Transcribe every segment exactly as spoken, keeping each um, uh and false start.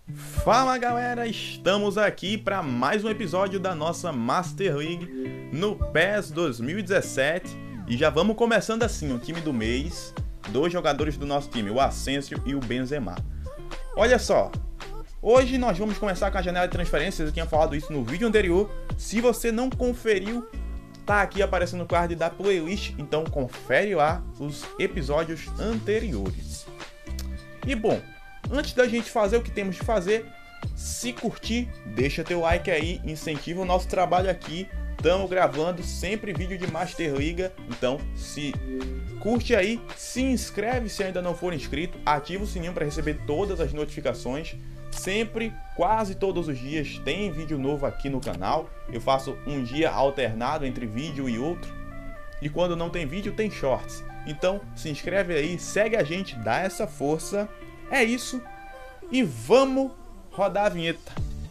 Fala galera, estamos aqui para mais um episódio da nossa Master League no PES dois mil e dezessete e já vamos começando assim, o time do mês, dois jogadores do nosso time, o Asensio e o Benzema. Olha só, hoje nós vamos começar com a janela de transferências, eu tinha falado isso no vídeo anterior, se você não conferiu, tá aqui aparecendo no card da playlist, então confere lá os episódios anteriores. E bom, antes da gente fazer o que temos de fazer, se curtir, deixa teu like aí, incentiva o nosso trabalho aqui. Estamos gravando sempre vídeo de Master League, então se curte aí, se inscreve se ainda não for inscrito, ativa o sininho para receber todas as notificações. Sempre, quase todos os dias, tem vídeo novo aqui no canal. Eu faço um dia alternado entre vídeo e outro. E quando não tem vídeo, tem shorts. Então se inscreve aí, segue a gente, dá essa força. É isso, e vamos rodar a vinheta.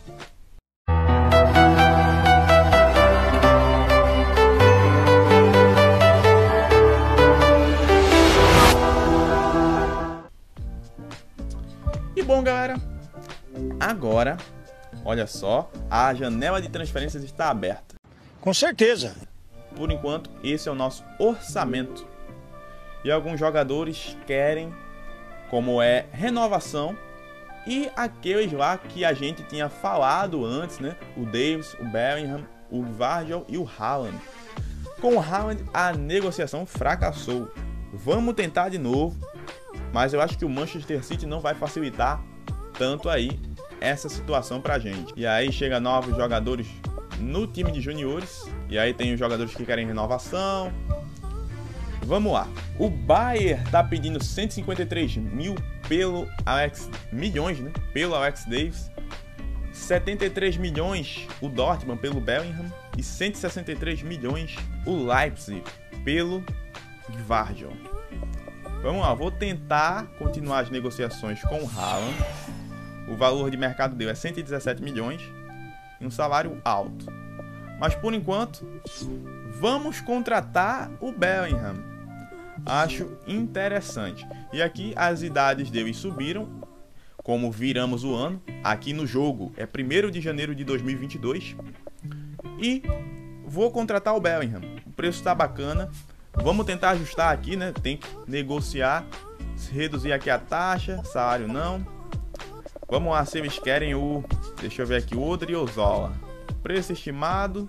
E bom galera, agora, olha só, a janela de transferências está aberta. Com certeza. Por enquanto, esse é o nosso orçamento. E alguns jogadores querem, como é renovação, e aqueles lá que a gente tinha falado antes, né? O Davis, o Bellingham, o Virgil e o Haaland. Com o Haaland a negociação fracassou. Vamos tentar de novo, mas eu acho que o Manchester City não vai facilitar tanto aí essa situação pra gente. E aí chega novos jogadores no time de juniores, e aí tem os jogadores que querem renovação. Vamos lá, o Bayern tá pedindo cento e cinquenta e três mil pelo Alex, milhões, né? Pelo Alex Davis, setenta e três milhões o Dortmund pelo Bellingham e cento e sessenta e três milhões o Leipzig pelo Virgil. Vamos lá, vou tentar continuar as negociações com o Haaland. O valor de mercado dele é cento e dezessete milhões e um salário alto. Mas por enquanto, vamos contratar o Bellingham. Acho interessante. E aqui as idades deles subiram, como viramos o ano. Aqui no jogo é primeiro de janeiro de dois mil e vinte e dois. E vou contratar o Bellingham. O preço está bacana. Vamos tentar ajustar aqui, né? Tem que negociar, reduzir aqui a taxa, salário não. Vamos lá, se eles querem o... Deixa eu ver aqui, o Odriozola. Preço estimado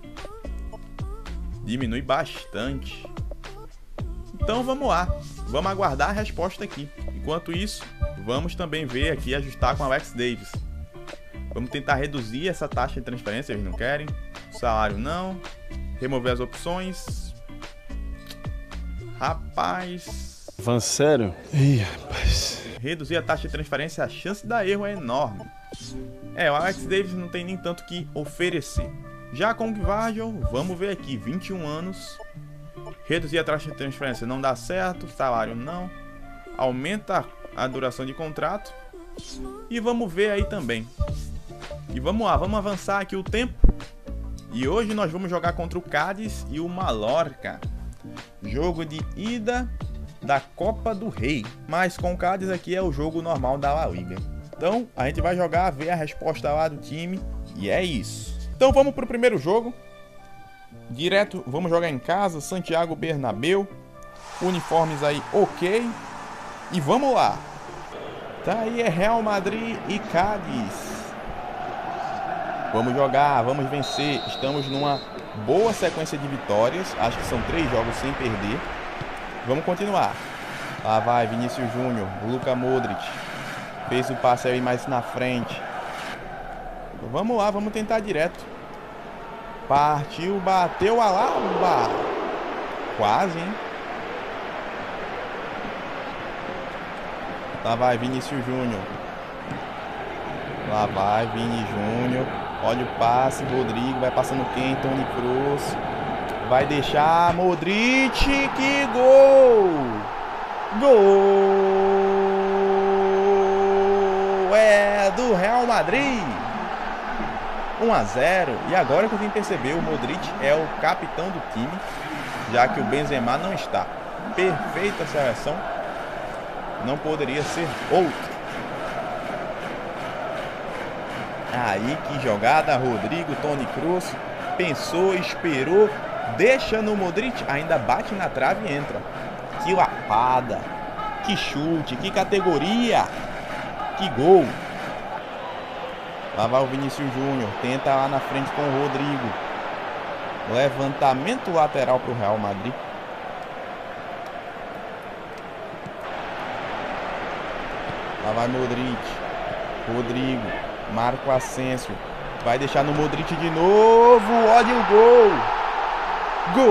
diminui bastante. Então vamos lá, vamos aguardar a resposta aqui. Enquanto isso, vamos também ver aqui, ajustar com a Alex Davis. Vamos tentar reduzir essa taxa de transferência, eles não querem. Salário não. Remover as opções. Rapaz. Van sério? Ih, rapaz. Reduzir a taxa de transferência, a chance de dar erro é enorme. É, o Alex Davis não tem nem tanto que oferecer. Já com o Virgil, vamos ver aqui, vinte e um anos. Reduzir a taxa de transferência não dá certo, salário não. Aumenta a duração de contrato. E vamos ver aí também. E vamos lá, vamos avançar aqui o tempo. E hoje nós vamos jogar contra o Cádiz e o Mallorca. Jogo de ida da Copa do Rei. Mas com o Cádiz aqui é o jogo normal da La Liga. Então a gente vai jogar, ver a resposta lá do time. E é isso. Então vamos para o primeiro jogo. Direto, vamos jogar em casa, Santiago Bernabéu. Uniformes aí ok. E vamos lá. Tá aí, é Real Madrid e Cádiz. Vamos jogar, vamos vencer. Estamos numa boa sequência de vitórias. Acho que são três jogos sem perder. Vamos continuar. Lá vai Vinícius Júnior, Luka Modric. Fez o passe aí mais na frente. Vamos lá, vamos tentar direto. Partiu, bateu a Alaba. Quase, hein? Lá vai Vinícius Júnior. Lá vai Vini Júnior. Olha o passe, Rodrigo. Vai passando quem? Toni Kroos. Vai deixar Modric. Que gol! Gol! É do Real Madrid. um a zero. E agora que eu vim perceber, o Modric é o capitão do time, já que o Benzema não está. Perfeita seleção. Não poderia ser outro. Aí que jogada, Rodrigo, Toni Kroos, pensou, esperou, deixa no Modric, ainda bate na trave e entra. Que lapada, que chute, que categoria, que gol. Lá vai o Vinícius Júnior, tenta lá na frente com o Rodrigo. Levantamento lateral para o Real Madrid. Lá vai Modric, Rodrigo, Marco Asensio, vai deixar no Modric de novo, olha o gol, gol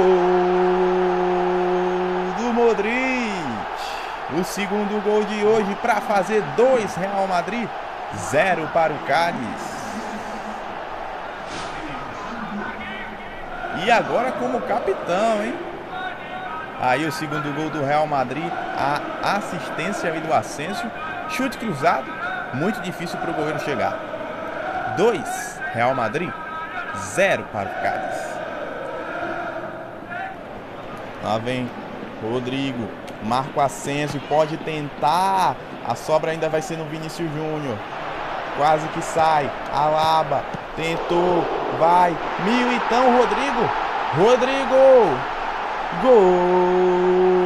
do Modric, o segundo gol de hoje para fazer dois Real Madrid, zero para o Cádiz. E agora como capitão, hein? Aí o segundo gol do Real Madrid, a assistência ali do Asensio, chute cruzado, muito difícil para o goleiro chegar. dois Real Madrid, zero para o Cádiz. Lá vem Rodrigo, Marco Asensio, pode tentar, a sobra ainda vai ser no Vinícius Júnior. Quase que sai, Alaba, tentou, vai, Militão, Rodrigo, Rodrigo, gol!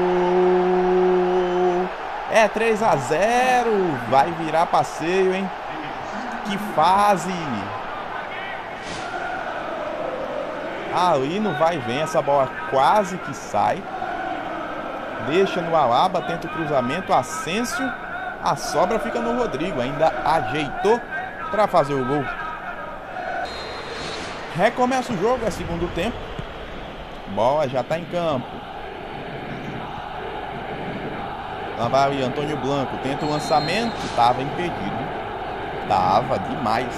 É três a zero, vai virar passeio, hein? Que fase! Ali no vai e vem, essa bola quase que sai. Deixa no Alaba, tenta o cruzamento, Asensio. A sobra fica no Rodrigo, ainda ajeitou para fazer o gol. Recomeça o jogo, é segundo tempo. Bola já está em campo. Lá vai o Antônio Blanco, tenta o lançamento, estava impedido. Tava demais.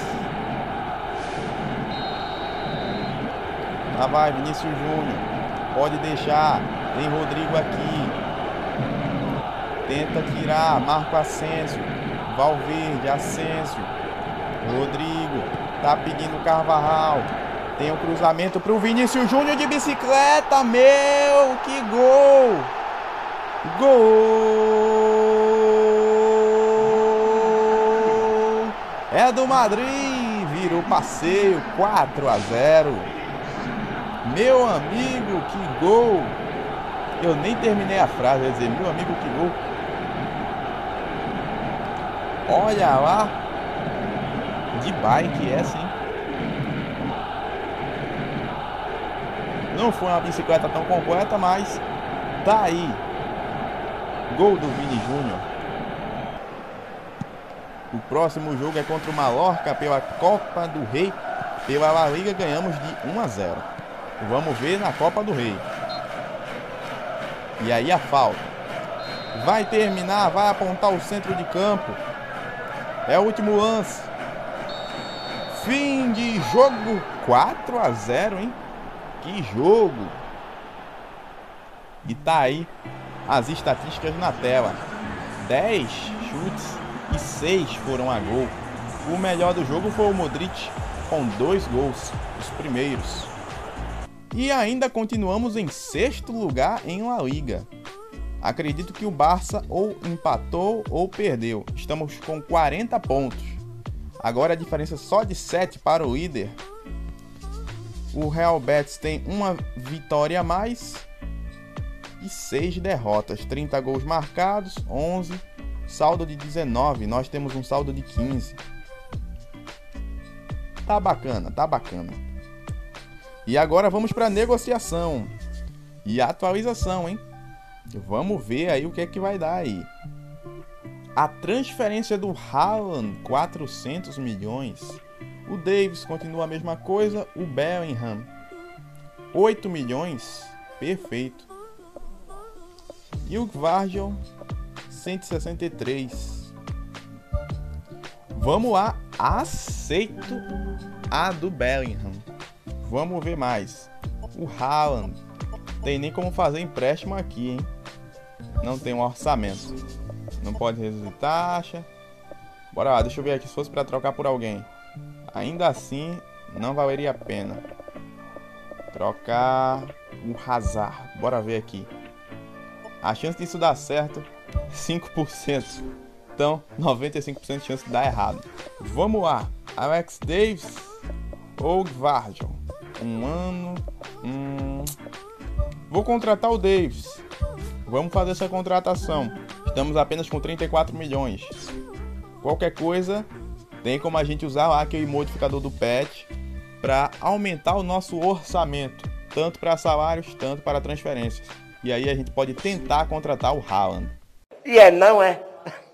Lá vai Vinícius Júnior, pode deixar, tem Rodrigo aqui. Tenta tirar, Marco Asensio, Valverde, Asensio, Rodrigo, tá pedindo Carvajal. Tem o um cruzamento para o Vinícius Júnior de bicicleta, meu, que gol! Gol! É do Madrid, virou passeio, quatro a zero. Meu amigo, que gol! Eu nem terminei a frase, ia dizer, meu amigo, que gol! Olha lá, de bike essa, hein? Não foi uma bicicleta tão completa, mas tá aí. Gol do Vini Júnior. O próximo jogo é contra o Mallorca pela Copa do Rei. Pela La Liga ganhamos de um a zero. Vamos ver na Copa do Rei. E aí a falta. Vai terminar, vai apontar o centro de campo. É o último lance. Fim de jogo, quatro a zero, hein? Que jogo! E tá aí as estatísticas na tela. dez chutes e seis foram a gol. O melhor do jogo foi o Modric, com dois gols, os primeiros. E ainda continuamos em sexto lugar em La Liga. Acredito que o Barça ou empatou ou perdeu. Estamos com quarenta pontos. Agora a diferença só de sete para o líder. O Real Betis tem uma vitória a mais e seis derrotas. trinta gols marcados, onze. Saldo de dezenove. Nós temos um saldo de quinze. Tá bacana, tá bacana. E agora vamos para negociação e atualização, hein? Vamos ver aí o que é que vai dar aí. A transferência do Haaland, quatrocentos milhões. O Davis continua a mesma coisa. O Bellingham, oito milhões. Perfeito. E o Gvardiol, cento e sessenta e três. Vamos lá. Aceito a do Bellingham. Vamos ver mais. O Haaland. Tem nem como fazer empréstimo aqui, hein? Não tem um orçamento. Não pode reduzir taxa. Bora lá, deixa eu ver aqui se fosse para trocar por alguém. Ainda assim, não valeria a pena. Trocar o Hazard. Bora ver aqui. A chance disso dar certo, cinco por cento. Então, noventa e cinco por cento de chance de dar errado. Vamos lá. Alex Davis ou Gvardiol? Um ano. Hum... Vou contratar o Davis. Vamos fazer essa contratação. Estamos apenas com trinta e quatro milhões. Qualquer coisa, tem como a gente usar lá aquele modificador do patch para aumentar o nosso orçamento, tanto para salários, tanto para transferências. E aí a gente pode tentar contratar o Haaland. E é, não é?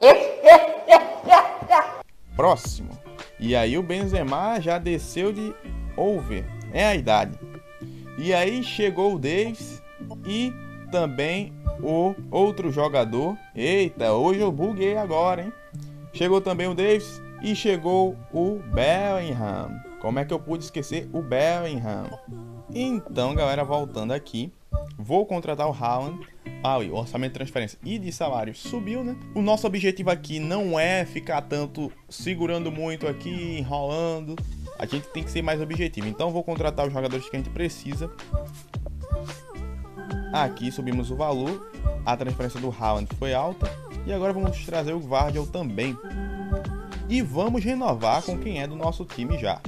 Próximo. E aí o Benzema já desceu de over. É a idade. E aí chegou o Davis e também o outro jogador. Eita, hoje eu buguei agora, hein? Chegou também o Davis e chegou o Bellingham. Como é que eu pude esquecer o Bellingham? Então, galera, voltando aqui, vou contratar o Haaland. Ah, o orçamento de transferência e de salário subiu, né? O nosso objetivo aqui não é ficar tanto segurando muito aqui, enrolando. A gente tem que ser mais objetivo. Então, vou contratar os jogadores que a gente precisa. Aqui subimos o valor. A transferência do Haaland foi alta. E agora vamos trazer o Gvardiol também. E vamos renovar com quem é do nosso time já.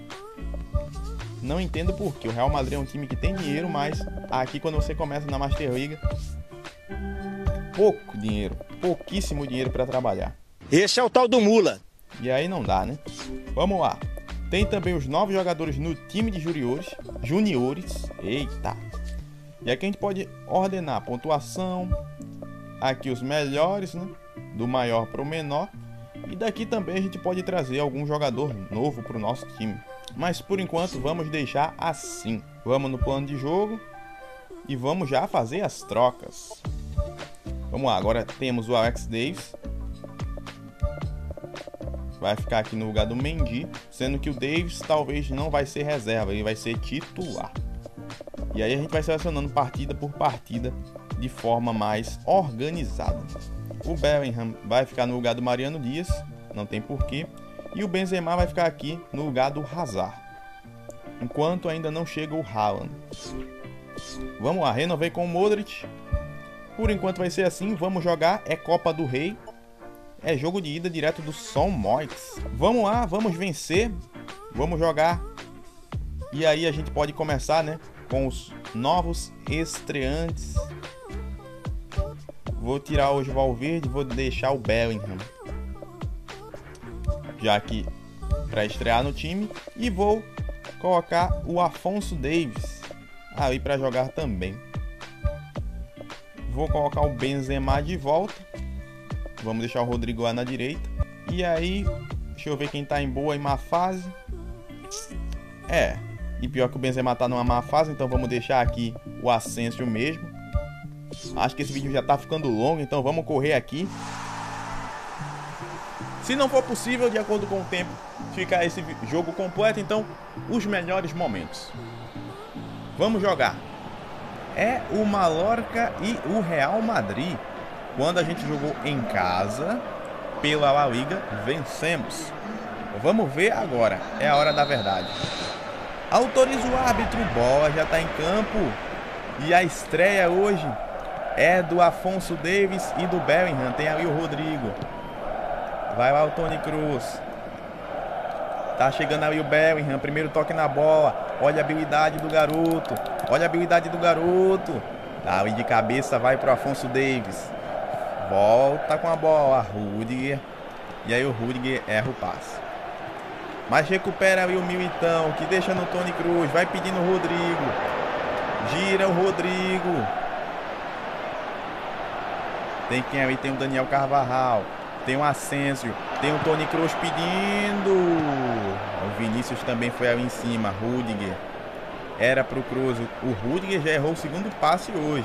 Não entendo porquê. O Real Madrid é um time que tem dinheiro, mas aqui quando você começa na Master Liga, pouco dinheiro, pouquíssimo dinheiro para trabalhar. Esse é o tal do Mula. E aí não dá, né? Vamos lá. Tem também os novos jogadores no time de juniores. Juniores. Eita. E aqui a gente pode ordenar a pontuação. Aqui os melhores, né? Do maior para o menor. E daqui também a gente pode trazer algum jogador novo para o nosso time. Mas por enquanto vamos deixar assim. Vamos no plano de jogo. E vamos já fazer as trocas. Vamos lá, agora temos o Alex Davis. Vai ficar aqui no lugar do Mendy. Sendo que o Davis talvez não vai ser reserva, ele vai ser titular. E aí a gente vai selecionando partida por partida de forma mais organizada. O Bellingham vai ficar no lugar do Mariano Dias, não tem porquê. E o Benzema vai ficar aqui no lugar do Hazard. Enquanto ainda não chega o Haaland. Vamos lá, renovei com o Modric. Por enquanto vai ser assim, vamos jogar, é Copa do Rei. É jogo de ida direto do São Moix. Vamos lá, vamos vencer. Vamos jogar. E aí a gente pode começar, né, com os novos estreantes. Vou tirar hoje o Valverde, vou deixar o Bellingham, já que para estrear no time. E vou colocar o Afonso Davies aí para jogar também. Vou colocar o Benzema de volta. Vamos deixar o Rodrigo lá na direita. E aí, deixa eu ver quem tá em boa e má fase. É, e pior que o Benzema tá numa má fase, então vamos deixar aqui o Asensio mesmo. Acho que esse vídeo já tá ficando longo, então vamos correr aqui. Se não for possível, de acordo com o tempo, ficar esse jogo completo, então os melhores momentos. Vamos jogar. É o Mallorca e o Real Madrid. Quando a gente jogou em casa, pela La Liga, vencemos. Vamos ver agora, é a hora da verdade. Autoriza o árbitro, bola já está em campo. E a estreia hoje é do Afonso Davies e do Bellingham. Tem ali o Rodrigo. Vai lá o Toni Kroos. Tá chegando ali o Bellingham, primeiro toque na bola. Olha a habilidade do garoto. Olha a habilidade do garoto. Tá ali de cabeça, vai pro Afonso Davies. Volta com a bola, Rudiger. E aí o Rudiger erra o passe. Mas recupera ali o Militão, que deixa no Toni Kroos. Vai pedindo o Rodrigo. Gira o Rodrigo. Tem quem ali? Tem o Daniel Carvajal. Tem o Asensio. Tem o Toni Kroos pedindo. O Vinícius também foi ali em cima. Rudiger. Era pro Kroos. O Rudiger já errou o segundo passe hoje.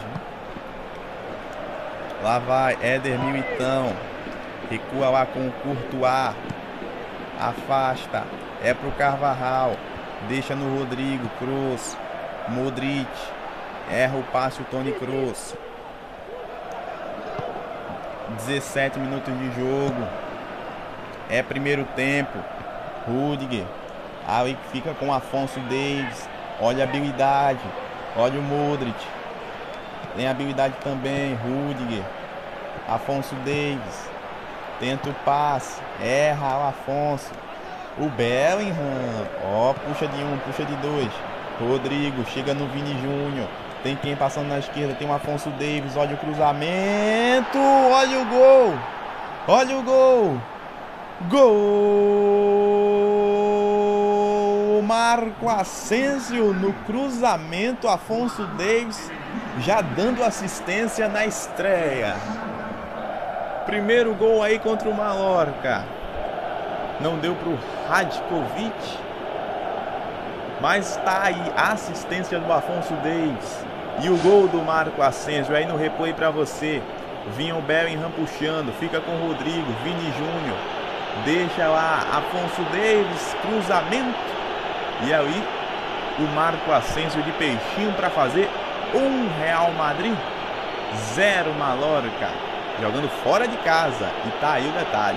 Lá vai Éder Militão. Recua lá com o Courtois. Afasta. É pro Carvajal. Deixa no Rodrigo. Kroos. Modric. Erra o passe o Toni Kroos. dezessete minutos de jogo. É primeiro tempo. Rudiger. Aí fica com Afonso Davies. Olha a habilidade. Olha o Modric. Tem habilidade também. Rudiger. Afonso Davies. Tenta o passe. Erra o Afonso. O Bellingham, ó, puxa de um, puxa de dois. Rodrigo, chega no Vini Júnior. Tem quem passando na esquerda, tem o Afonso Davies, olha o cruzamento, olha o gol. Olha o gol. Gol! Marco Asensio no cruzamento, Afonso Davies já dando assistência na estreia. Primeiro gol aí contra o Mallorca. Não deu para o Radkovic, mas tá aí a assistência do Afonso Davies e o gol do Marco Asensio. Aí no replay para você. Vinha o Bellingham puxando, fica com o Rodrigo, Vini Júnior, deixa lá Afonso Davies, cruzamento, e aí o Marco Asensio de peixinho para fazer um Real Madrid, zero Mallorca, jogando fora de casa, e tá aí o detalhe.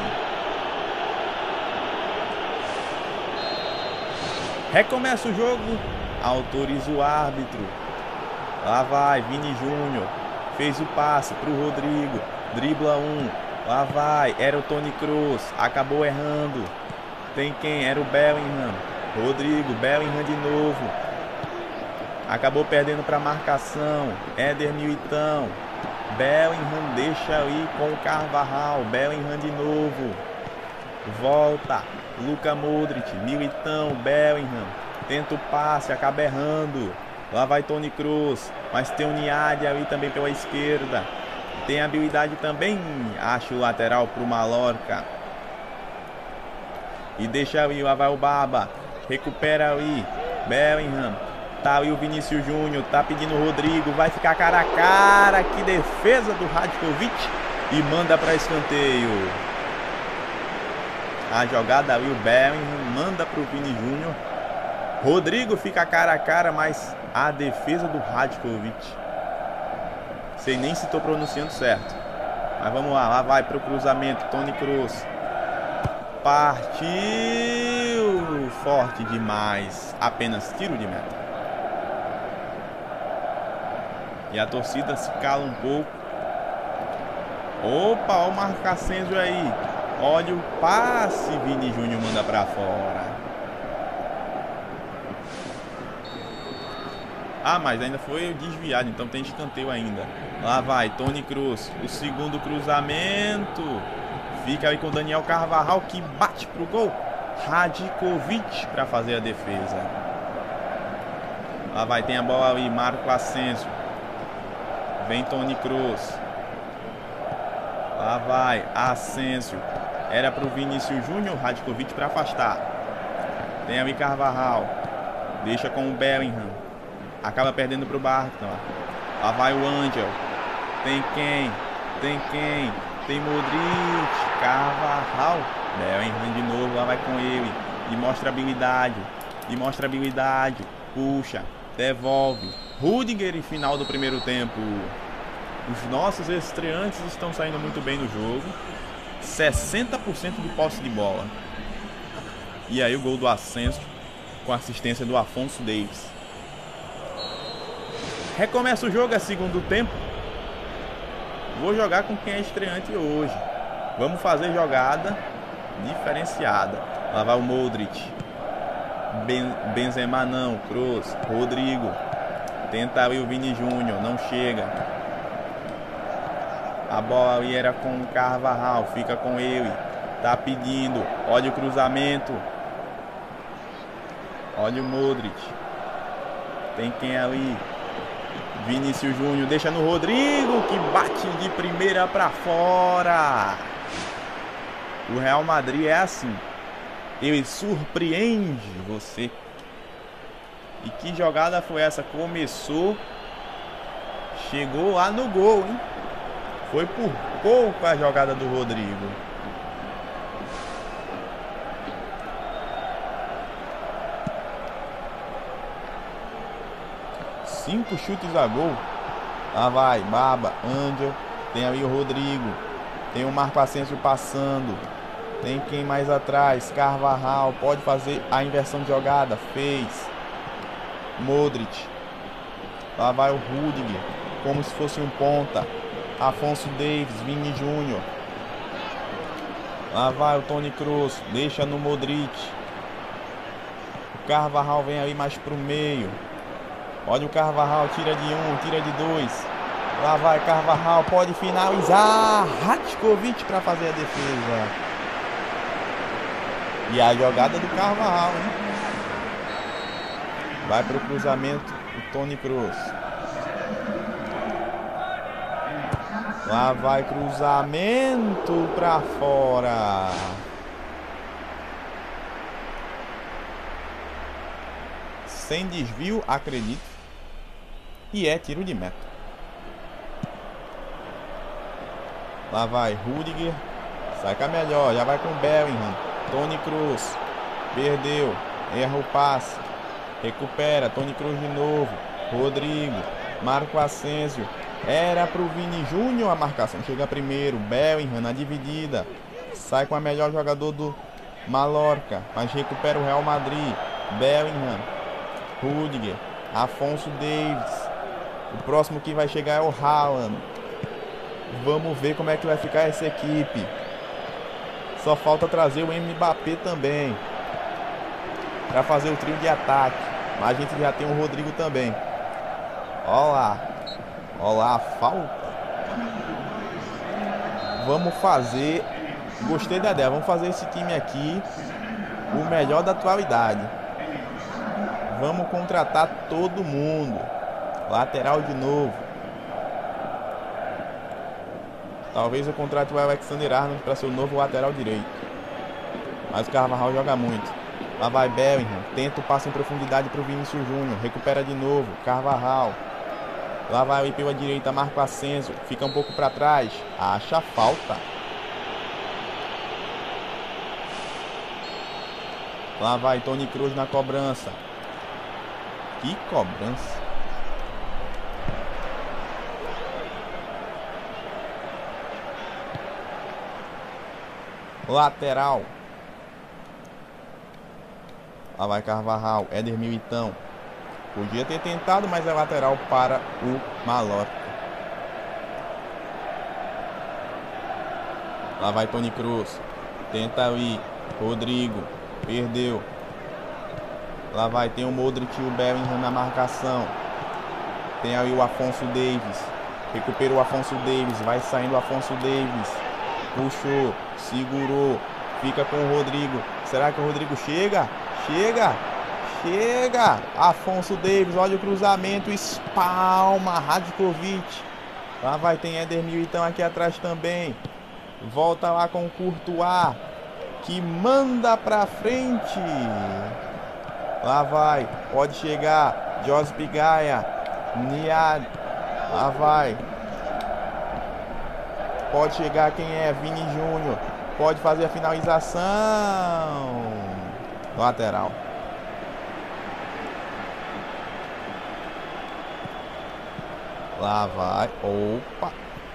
Recomeça o jogo, autoriza o árbitro, lá vai Vini Júnior. Fez o passe para o Rodrigo, dribla um, lá vai, era o Toni Kroos, acabou errando. Tem quem? Era o Bellingham, Rodrigo, Bellingham de novo. Acabou perdendo para marcação, Éder Militão. Bellingham deixa aí com o Carvajal, Bellingham de novo. Volta, Luka Modric, Militão, Bellingham. Tenta o passe, acaba errando. Lá vai Toni Kroos, mas tem o Niadi ali também pela esquerda. Tem habilidade também, acha o lateral para o Mallorca. E deixa ali, lá vai o Baba. Recupera ali, Bellingham. Tá ali o Vinícius Júnior, tá pedindo o Rodrigo. Vai ficar cara a cara, que defesa do Radkovic. E manda para escanteio. A jogada ali, o Bellingham manda para o Vini Júnior. Rodrigo fica cara a cara, mas a defesa do Radkovic. Sei nem se estou pronunciando certo. Mas vamos lá, lá vai para o cruzamento, Toni Kroos. Partiu! Forte demais. Apenas tiro de meta. E a torcida se cala um pouco. Opa, olha o Marco Asensio aí. Olha o passe, Vini Júnior manda para fora. Ah, mas ainda foi desviado, então tem escanteio ainda. Lá vai, Toni Kroos, o segundo cruzamento. Fica aí com o Daniel Carvajal, que bate pro gol. Radkovic para fazer a defesa. Lá vai, tem a bola ali, Marco Asensio. Vem Toni Kroos. Lá vai, Asensio. Era pro Vinícius Júnior, Radkovic para afastar. Tem ali Carvajal. Deixa com o Bellingham. Acaba perdendo para o Barton. Lá vai o Angel. Tem quem? Tem quem? Tem Modric. Carvajal. Bellingham de novo. Lá vai com ele. E mostra habilidade. E mostra habilidade. Puxa. Devolve. Rudiger em final do primeiro tempo. Os nossos estreantes estão saindo muito bem no jogo. sessenta por cento de posse de bola. E aí o gol do Asensio com assistência do Afonso Davies. Recomeça o jogo, é segundo tempo. Vou jogar com quem é estreante hoje. Vamos fazer jogada diferenciada. Lá vai o Modric. Ben, Benzema não, Kroos, Rodrigo. Tenta ali o Vini Júnior, não chega. A bola ali era com o Carvajal, fica com ele. Tá pedindo, olha o cruzamento. Olha o Modric. Tem quem ali? Vinícius Júnior, deixa no Rodrigo, que bate de primeira para fora. O Real Madrid é assim. Ele surpreende você. E que jogada foi essa? Começou, chegou lá no gol, hein? Foi por pouco a jogada do Rodrigo. Cinco chutes a gol. Lá vai, Baba, Angel. Tem ali o Rodrigo. Tem o Marco Asensio passando. Tem quem mais atrás? Carvajal. Pode fazer a inversão de jogada. Fez. Modric. Lá vai o Rudiger. Como se fosse um ponta. Afonso Davies, Vini Júnior. Lá vai o Toni Kroos. Deixa no Modric. Carvajal vem aí mais pro meio. Olha o Carvajal, tira de um, tira de dois. Lá vai Carvajal, pode finalizar. Ratkovic para fazer a defesa. E a jogada do Carvajal, hein? Vai pro cruzamento o Toni Kroos. Lá vai cruzamento para fora. Sem desvio, acredito. E é tiro de meta. Lá vai Rudiger. Sai com a melhor. Já vai com Bellingham. Toni Kroos. Perdeu. Erra o passe. Recupera. Toni Kroos de novo. Rodrigo. Marco Asensio. Era pro Vini Júnior a marcação. Chega primeiro. Bellingham na dividida. Sai com a melhor jogador do Mallorca. Mas recupera o Real Madrid. Bellingham. Rudiger. Afonso Davies. O próximo que vai chegar é o Haaland. Vamos ver como é que vai ficar essa equipe. Só falta trazer o Mbappé também para fazer o trio de ataque. Mas a gente já tem o Rodrigo também. Olha lá. Olha lá a falta. Vamos fazer. Gostei da ideia. Vamos fazer esse time aqui o melhor da atualidade. Vamos contratar todo mundo. Lateral de novo. Talvez eu contrate o Alexander-Arnold para ser o novo lateral direito. Mas o Carvajal joga muito. Lá vai Bellingham. Tenta o passe em profundidade para o Vinícius Júnior. Recupera de novo. Carvajal. Lá vai ali pela direita. Marco Asensio. Fica um pouco para trás. Acha falta. Lá vai Toni Kroos na cobrança. Que cobrança. Lateral. Lá vai Carvajal. Éder Militão. Podia ter tentado, mas é lateral para o Mallorca. Lá vai Toni Kroos. Tenta ali. Rodrigo. Perdeu. Lá vai, tem o Modric e o Bellingham na marcação. Tem aí o Afonso Davies. Recuperou o Afonso Davies. Vai saindo o Afonso Davies. Puxou. Segurou. Fica com o Rodrigo. Será que o Rodrigo chega? Chega. Chega. Afonso Davies. Olha o cruzamento. Espalma. Ratkovic. Lá vai, tem Éder Militão aqui atrás também. Volta lá com o Courtois, que manda pra frente. Lá vai, pode chegar Josip Gaia, Niad. Lá vai. Pode chegar quem é? Vini Júnior. Pode fazer a finalização. Lateral. Lá vai. Opa.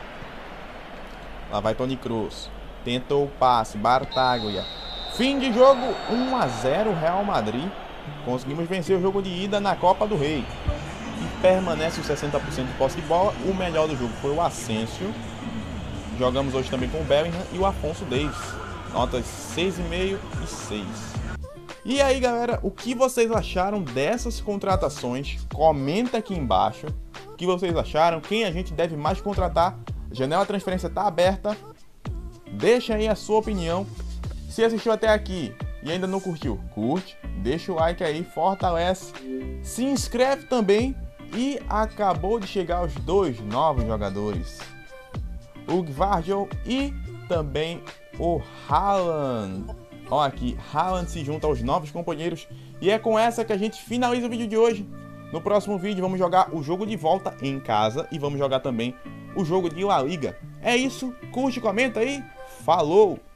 Lá vai Toni Kroos. Tentou o passe. Bartaglia. Fim de jogo. um a zero Real Madrid. Conseguimos vencer o jogo de ida na Copa do Rei. E permanece os sessenta por cento de posse de bola. O melhor do jogo foi o Asensio. Jogamos hoje também com o Bellingham e o Afonso Davies. Notas seis e meio e seis. E aí, galera, o que vocês acharam dessas contratações? Comenta aqui embaixo o que vocês acharam. Quem a gente deve mais contratar? A janela de transferência está aberta. Deixa aí a sua opinião. Se assistiu até aqui e ainda não curtiu, curte, deixa o like aí, fortalece, se inscreve também. E acabou de chegar os dois novos jogadores, o Gvardiol e também o Haaland. Olha aqui, Haaland se junta aos novos companheiros. E é com essa que a gente finaliza o vídeo de hoje. No próximo vídeo vamos jogar o jogo de volta em casa e vamos jogar também o jogo de La Liga. É isso, curte, comenta aí, falou!